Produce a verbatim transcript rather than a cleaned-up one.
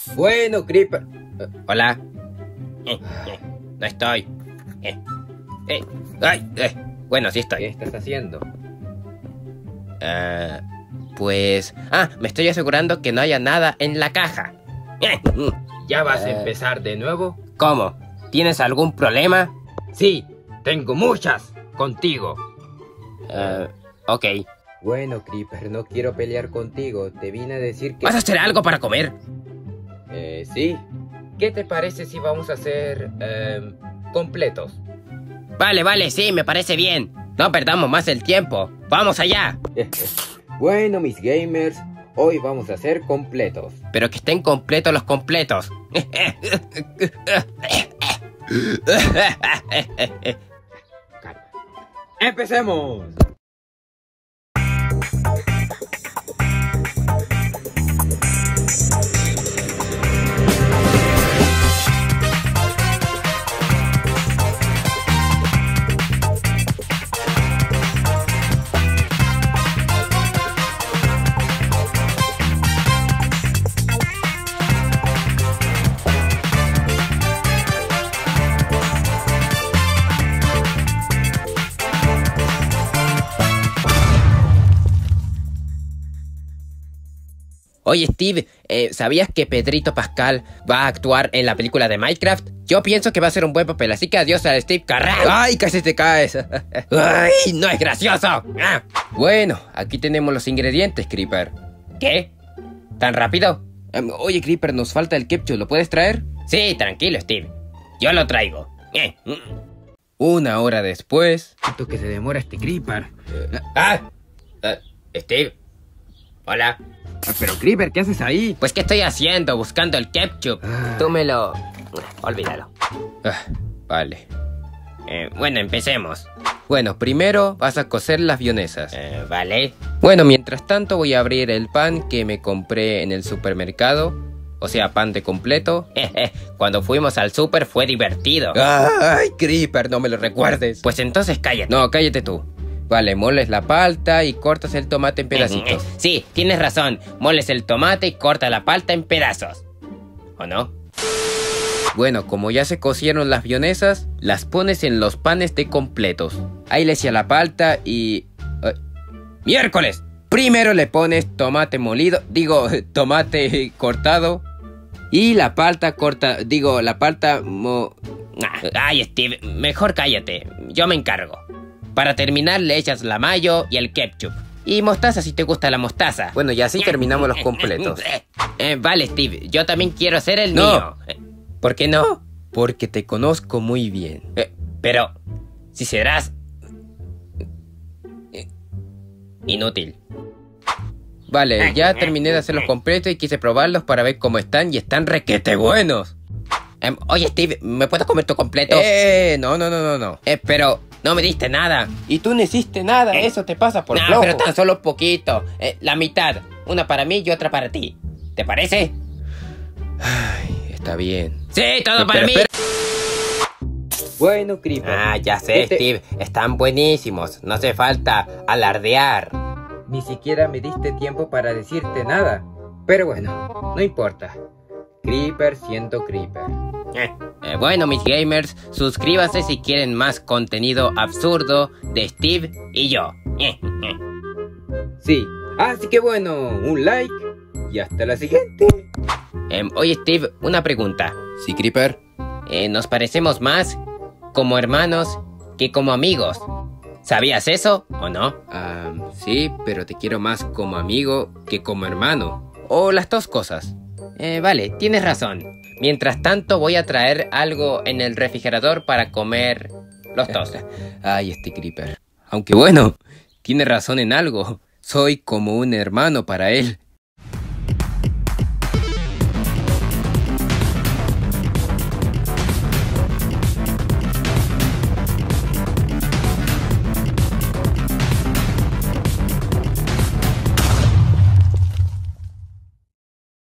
Bueno, Creeper. Eh, Hola. Eh, eh, no estoy. Eh, eh, ay, eh. Bueno, sí ¿Qué estoy. estás haciendo? Eh, pues... Ah, me estoy asegurando que no haya nada en la caja. Eh, mm, ¿Ya vas a Eh. empezar de nuevo? ¿Cómo? ¿Tienes algún problema? Sí, tengo muchas contigo. Eh, ok. Bueno, Creeper, no quiero pelear contigo. Te vine a decir que... ¿Vas a hacer algo para comer? Eh, sí. ¿Qué te parece si vamos a hacer em, completos? Vale, vale, sí, me parece bien. No perdamos más el tiempo. ¡Vamos allá! Bueno, mis gamers, hoy vamos a hacer completos. Pero que estén completos los completos. Calma. ¡Empecemos! Oye, Steve, eh, ¿sabías que Pedrito Pascal va a actuar en la película de Minecraft? Yo pienso que va a ser un buen papel, así que adiós a Steve Carell. ¡Ay, casi te caes! ¡Ay, no es gracioso! Ah. Bueno, aquí tenemos los ingredientes, Creeper. ¿Qué? ¿Tan rápido? Um, oye, Creeper, nos falta el ketchup, ¿lo puedes traer? Sí, tranquilo, Steve. Yo lo traigo. Eh. Una hora después... ¿Cuánto que se demora este Creeper? ¡Ah! Uh, Steve. Hola. Pero Creeper, ¿qué haces ahí? Pues, ¿qué estoy haciendo? Buscando el ketchup. Ah. Tú me lo... Olvídalo. Ah, vale. Eh, bueno, empecemos. Bueno, primero vas a cocer las vienesas. Eh, vale. Bueno, mientras tanto voy a abrir el pan que me compré en el supermercado. O sea, pan de completo. Cuando fuimos al super fue divertido. Ay, Creeper, no me lo recuerdes. Pues entonces cállate. No, cállate tú. Vale, moles la palta y cortas el tomate en pedacitos. Sí, tienes razón. Moles el tomate y corta la palta en pedazos. ¿O no? Bueno, como ya se cocieron las vienesas, las pones en los panes de completos. Ahí le echa la palta y... Uh, ¡miércoles! Primero le pones tomate molido, digo, tomate cortado. Y la palta corta, digo, la palta mo... Ay, Steve, mejor cállate. Yo me encargo. Para terminar le echas la mayo y el ketchup. Y mostaza si te gusta la mostaza. Bueno, y así terminamos los completos. Eh, vale, Steve, yo también quiero hacer el No. mío. ¿Por qué no? Porque te conozco muy bien. Eh, pero, si serás... eh, inútil. Vale, ya terminé de hacer los completos y quise probarlos para ver cómo están y están requete buenos. Eh, oye, Steve, ¿me puedes comer tu completo? Eh, no, no, no, no, no. Eh, pero... no me diste nada. Y tú no hiciste nada, eso te pasa por flojo. Pero tan solo poquito. Eh, la mitad. Una para mí y otra para ti. ¿Te parece? Ay, está bien. Sí, todo para mí. Bueno, Creeper. Ah, ya sé, Este- Steve. Están buenísimos. No hace falta alardear. Ni siquiera me diste tiempo para decirte nada. Pero bueno, no importa. Creeper siendo Creeper. Eh, eh, bueno, mis gamers, suscríbanse si quieren más contenido absurdo de Steve y yo. Eh, eh. Sí, así que bueno, un like y hasta la siguiente. Em, oye, Steve, una pregunta. Sí, Creeper. Eh, nos parecemos más como hermanos que como amigos. ¿Sabías eso o no? Ah, sí, pero te quiero más como amigo que como hermano. O las dos cosas. Eh, vale, tienes razón. Mientras tanto voy a traer algo en el refrigerador para comer los dos. Ay, este Creeper. Aunque bueno, tiene razón en algo. Soy como un hermano para él.